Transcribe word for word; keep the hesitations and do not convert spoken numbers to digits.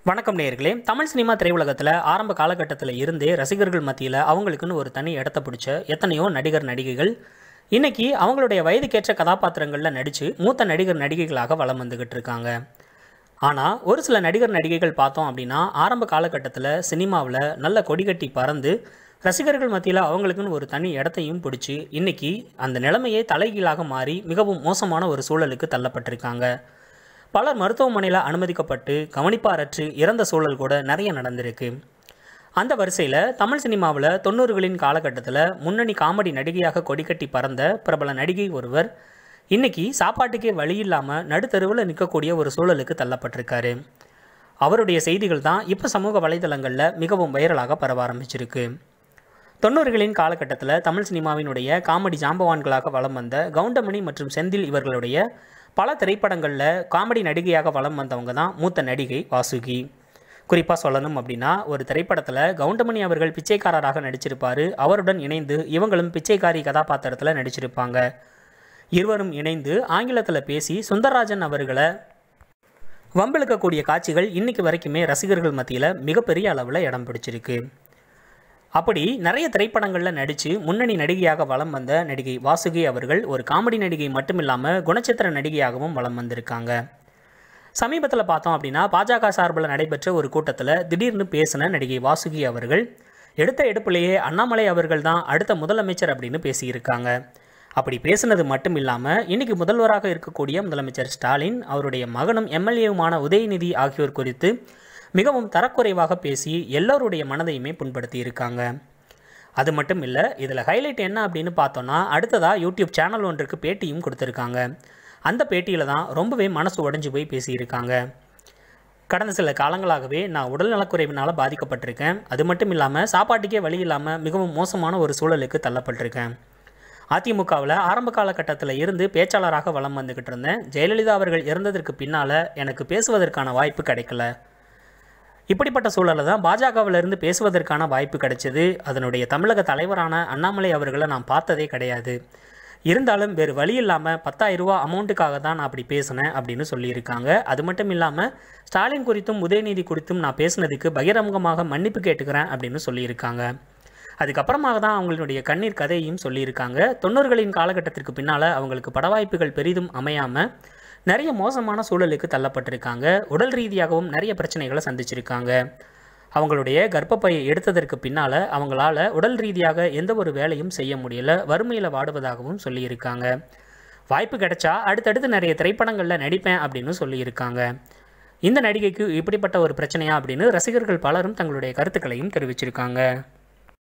வணக்கம் நேயர்களே. தமிழ் சினிமா திரையுலகத்தில் ஆரம்ப காலகட்டத்தில் இருந்தே ரசிகர்கள் மத்தியில் அவங்களுக்குன்னு ஒரு தனி இடத்த பிடிச்ச எத்தனையோ நடிகர் நடிகைகள் இன்னைக்கு அவங்களுடைய வயதுக்கேற்ற கதாபாத்திரங்களில் நடித்து மூத்த நடிகர் நடிகைகளாக வலம் வந்துக்கிட்டு இருக்காங்க. ஆனால் ஒரு சில நடிகர் நடிகைகள் பார்த்தோம் அப்படின்னா ஆரம்ப காலகட்டத்தில் சினிமாவில் நல்ல கொடிகட்டி பறந்து ரசிகர்கள் மத்தியில் அவங்களுக்குன்னு ஒரு தனி இடத்தையும் பிடிச்சி இன்னைக்கு அந்த நிலைமையை தலைகீழாக மாறி மிகவும் மோசமான ஒரு சூழலுக்கு தள்ளப்பட்டிருக்காங்க. பலர் மருத்துவமனையில் அனுமதிக்கப்பட்டு கவனிப்பாரற்று இறந்த சூழல் கூட நிறைய நடந்திருக்கு. அந்த வரிசையில் தமிழ் சினிமாவில் தொண்ணூறுகளின் காலகட்டத்தில் முன்னணி காமெடி நடிகையாக கொடிக்கட்டி பறந்த பிரபல நடிகை ஒருவர் இன்னைக்கு சாப்பாட்டுக்கே வழி இல்லாமல் நடுத்தருவில் நிற்கக்கூடிய ஒரு சூழலுக்கு தள்ளப்பட்டிருக்காரு. அவருடைய செய்திகள் தான் இப்போ சமூக வலைதளங்களில் மிகவும் வைரலாக பரவ ஆரம்பிச்சிருக்கு. தொண்ணூறுகளின் காலகட்டத்தில் தமிழ் சினிமாவினுடைய காமெடி ஜாம்பவான்களாக வலம் வந்த கவுண்டமணி மற்றும் செந்தில் இவர்களுடைய பல திரைப்படங்களில் காமெடி நடிகையாக வலம் வந்தவங்க தான் மூத்த நடிகை வாசுகி. குறிப்பாக சொல்லணும் அப்படின்னா ஒரு திரைப்படத்தில் கவுண்டமணி அவர்கள் பிச்சைக்காரராக நடிச்சிருப்பார். அவருடன் இணைந்து இவங்களும் பிச்சைக்காரி கதாபாத்திரத்தில் நடிச்சிருப்பாங்க. இருவரும் இணைந்து ஆங்கிலத்தில் பேசி சுந்தரராஜன் அவர்களை வம்பிழுக்கக்கூடிய காட்சிகள் இன்னைக்கு வரைக்குமே ரசிகர்கள் மத்தியில் மிகப்பெரிய அளவில் இடம் பிடிச்சிருக்கு. அப்படி நிறைய திரைப்படங்களில் நடித்து முன்னணி நடிகையாக வலம் வந்த நடிகை வாசுகி அவர்கள் ஒரு காமெடி நடிகை மட்டும் இல்லாமல் குணச்சித்திர நடிகையாகவும் வலம் வந்திருக்காங்க. சமீபத்தில் பார்த்தோம் அப்படின்னா பாஜக சார்பில் நடைபெற்ற ஒரு கூட்டத்தில் திடீர்னு பேசின நடிகை வாசுகி அவர்கள் எடுத்த எடுப்பிலேயே அண்ணாமலை அவர்கள் தான் அடுத்த முதலமைச்சர் அப்படின்னு பேசியிருக்காங்க. அப்படி பேசினது மட்டும் இல்லாமல் இன்றைக்கி முதல்வராக இருக்கக்கூடிய முதலமைச்சர் ஸ்டாலின் அவருடைய மகனும் எம்எல்ஏவுமான உதயநிதி ஆகியோர் குறித்து மிகவும் தரக்குறைவாக பேசி எல்லோருடைய மனதையுமே புண்படுத்தி இருக்காங்க. அது மட்டும் இல்லை, இதில் ஹைலைட் என்ன அப்படின்னு பார்த்தோன்னா அடுத்ததாக யூடியூப் சேனல் ஒன்றுக்கு பேட்டியும் கொடுத்துருக்காங்க. அந்த பேட்டியில் தான் ரொம்பவே மனசு உடைஞ்சு போய் பேசியிருக்காங்க. கடந்த சில காலங்களாகவே நான் உடல் நலக்குறைவினால் பாதிக்கப்பட்டிருக்கேன். அது மட்டும் இல்லாமல் சாப்பாட்டுக்கே வழி இல்லாமல் மிகவும் மோசமான ஒரு சூழலுக்கு தள்ளப்பட்டிருக்கேன். அதிமுகவில் ஆரம்ப காலகட்டத்தில் இருந்து பேச்சாளராக வலம் வந்துக்கிட்டு இருந்தேன். ஜெயலலிதா அவர்கள் இறந்ததற்கு பின்னால் எனக்கு பேசுவதற்கான வாய்ப்பு கிடைக்கல. இப்படிப்பட்ட சூழலில் தான் பாஜகவிலிருந்து பேசுவதற்கான வாய்ப்பு கிடைச்சது. அதனுடைய தமிழக தலைவரான அண்ணாமலை அவர்களை நான் பார்த்ததே கிடையாது. இருந்தாலும் வேறு வழி இல்லாமல் பத்தாயிரம் ரூபா அமௌண்ட்டுக்காக தான் நான் அப்படி பேசினேன் அப்படின்னு சொல்லியிருக்காங்க. அது மட்டும் இல்லாமல் ஸ்டாலின் குறித்தும் உதயநிதி குறித்தும் நான் பேசினதுக்கு பகிரங்கமாக மன்னிப்பு கேட்டுக்கிறேன் அப்படின்னு சொல்லியிருக்காங்க. அதுக்கப்புறமாக தான் அவங்களுடைய கண்ணீர் கதையையும் சொல்லியிருக்காங்க. தொண்ணூறுகளின் காலகட்டத்திற்கு பின்னால் அவங்களுக்கு பட வாய்ப்புகள் பெரிதும் அமையாமல் நிறைய மோசமான சூழலுக்கு தள்ளப்பட்டிருக்காங்க. உடல் ரீதியாகவும் நிறைய பிரச்சனைகளை சந்திச்சிருக்காங்க. அவங்களுடைய கர்ப்பப்பையை எடுத்ததற்கு பின்னால் அவங்களால உடல் ரீதியாக எந்த ஒரு வேலையும் செய்ய முடியல, வறுமையில் வாடுவதாகவும் சொல்லியிருக்காங்க. வாய்ப்பு கிடைச்சா அடுத்தடுத்து நிறைய திரைப்படங்களில் நடிப்பேன் அப்படின்னு சொல்லியிருக்காங்க. இந்த நடிகைக்கு இப்படிப்பட்ட ஒரு பிரச்சனையா அப்படின்னு ரசிகர்கள் பலரும் தங்களுடைய கருத்துக்களையும் தெரிவிச்சிருக்காங்க.